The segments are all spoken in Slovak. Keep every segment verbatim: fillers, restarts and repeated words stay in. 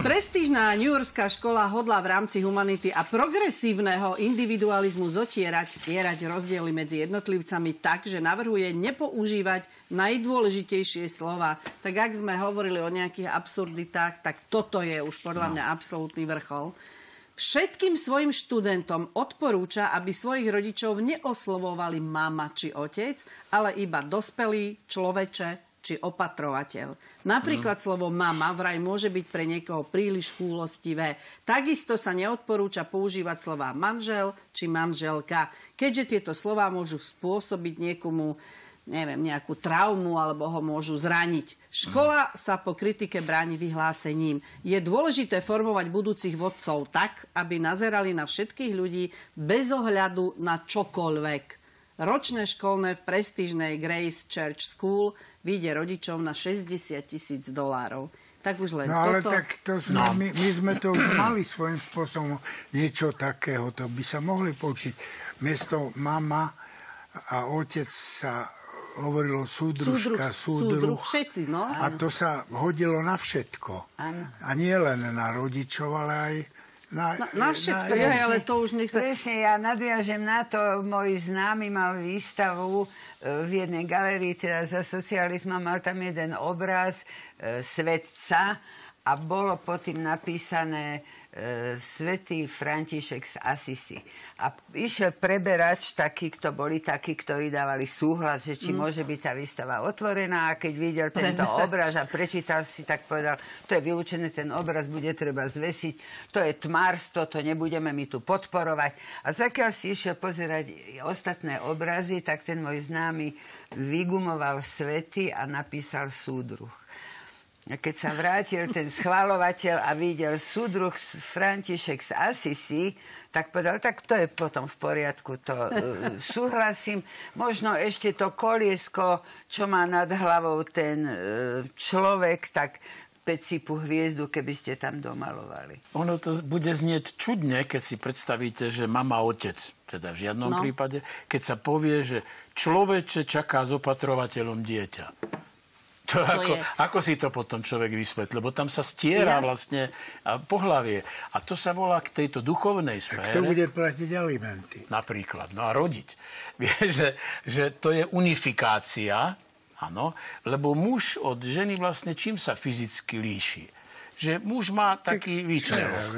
Prestížna newyorská škola hodlá v rámci humanity a progresívneho individualizmu zotierať, stierať rozdiely medzi jednotlivcami tak, že navrhuje nepoužívať najdôležitejšie slova. Tak ak sme hovorili o nejakých absurditách, tak toto je už podľa mňa absolútny vrchol. Všetkým svojim študentom odporúča, aby svojich rodičov neoslovovali mama či otec, ale iba dospelý, človeče či opatrovateľ. Napríklad mm. slovo mama vraj môže byť pre niekoho príliš chúlostivé. Takisto sa neodporúča používať slová manžel či manželka, keďže tieto slová môžu spôsobiť niekomu, neviem, nejakú traumu alebo ho môžu zraniť. Škola sa po kritike bráni vyhlásením. Je dôležité formovať budúcich vodcov tak, aby nazerali na všetkých ľudí bez ohľadu na čokoľvek. Ročné školné v prestížnej Grace Church School vyjde rodičom na šesťdesiat tisíc dolárov. Tak už len no, ale toto... tak to sme, no. my, my sme to už mali svojím spôsobom niečo takého. To by sa mohli poučiť. Miesto mama a otec sa hovorilo súdružka, súdruh. Súdruh, všetci, no. A to sa hodilo na všetko. Ano. A nie len na rodičov, ale aj na, na, na všetko, na, je, ale to už nech sa... Presne, ja nadviažem na to. Môj známy mal výstavu v jednej galérii, teda za socializma, mal tam jeden obraz e, svetca a bolo pod tým napísané e, svätý František z Asisi. A išiel preberač taký, kto boli takí, ktorí dávali súhlas, že či mm. môže byť tá výstava otvorená. A keď videl tento obraz a prečítal si, tak povedal, to je vylúčené, ten obraz bude treba zvesiť, to je tmárstvo, to nebudeme my tu podporovať. A zakiaľ si išiel pozerať ostatné obrazy, tak ten môj známy vygumoval svety a napísal súdruh. A keď sa vrátil ten schvaľovateľ a videl súdruh František z Asisi, tak povedal, tak to je potom v poriadku, to uh, súhlasím. Možno ešte to koliesko, čo má nad hlavou ten uh, človek, tak pecípu hviezdu, keby ste tam domalovali. Ono to bude znieť čudne, keď si predstavíte, že mama otec, teda v žiadnom no. prípade, keď sa povie, že človeče čaká s opatrovateľom dieťa. To to ako, ako si to potom človek vysvetlí? Lebo tam sa stiera vlastne pohlavie. A to sa volá k tejto duchovnej sfére. A kto bude platiť alimenty? Napríklad. No a rodiť. Vieš, že, že to je unifikácia, áno, lebo muž od ženy vlastne čím sa fyzicky líši? Že muž má taký výčerok.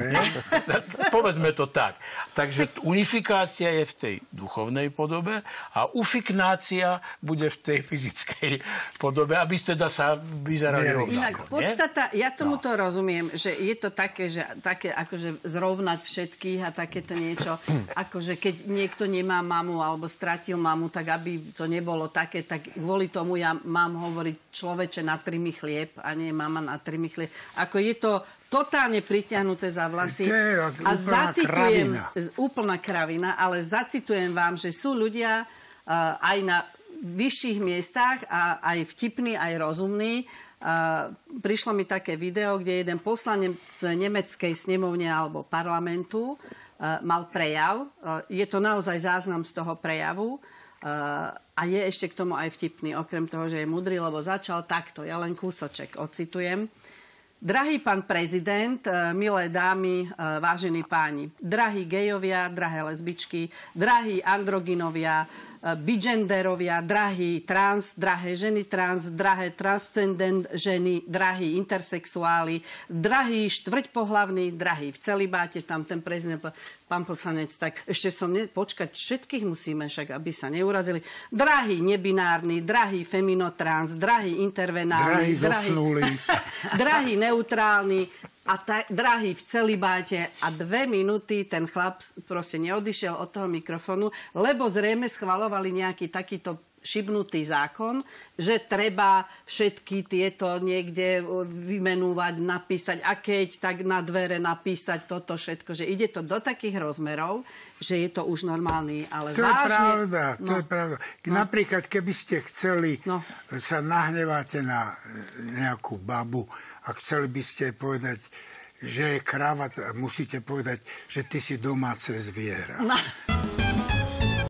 Povedzme to tak. Takže unifikácia je v tej duchovnej podobe a ufiknácia bude v tej fyzickej podobe, aby ste teda sa vyzerali rovnako. Inak podstata, ja tomuto no. rozumiem, že je to také, že také akože zrovnať všetkých a takéto niečo, akože keď niekto nemá mamu alebo stratil mamu, tak aby to nebolo také, tak kvôli tomu ja mám hovoriť človeče na trimi chlieb a nie mama na trimi chlieb. Ako je to totálne pritiahnuté za vlasy. A zacitujem, kravina. úplná kravina, ale zacitujem vám, že sú ľudia uh, aj na vyšších miestach a aj vtipní, aj rozumní. Uh, prišlo mi také video, kde jeden poslanec z nemeckej snemovne alebo parlamentu uh, mal prejav. Uh, je to naozaj záznam z toho prejavu. Uh, a je ešte k tomu aj vtipný, okrem toho, že je mudrý, lebo začal takto. Ja len kúsoček ocitujem. Drahý pán prezident, milé dámy, vážení páni, drahí gejovia, drahé lesbičky, drahí androgynovia, bigenderovia, drahí trans, drahé ženy trans, drahé transcendent ženy, drahí intersexuáli, drahí štvrťpohlavní, drahí v celibáte, tam ten prezident, pán poslanec, tak ešte som, ne, počkať, všetkých musíme však, aby sa neurazili. Drahí nebinárni, drahí feminotrans, drahí intervenálni, drahí, drahí neutrálni a ta, drahý v celibáte a dve minúty ten chlap proste neodišiel od toho mikrofónu, lebo zrejme schvaľovali nejaký takýto šibnutý zákon, že treba všetky tieto niekde vymenúvať, napísať a keď, tak na dvere napísať toto všetko, že ide to do takých rozmerov, že je to už normálny, ale to vážne... Je pravda, no. To je pravda. Napríklad, keby ste chceli, no. sa nahneváte na nejakú babu a chceli by ste povedať, že je krava, musíte povedať, že ty si domáce zviera. No.